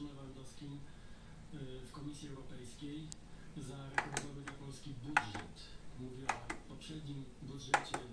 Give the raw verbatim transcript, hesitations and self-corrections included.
komisarzem Lewandowskim w Komisji Europejskiej za rekordowy dla Polski budżet. Mówię o poprzednim budżecie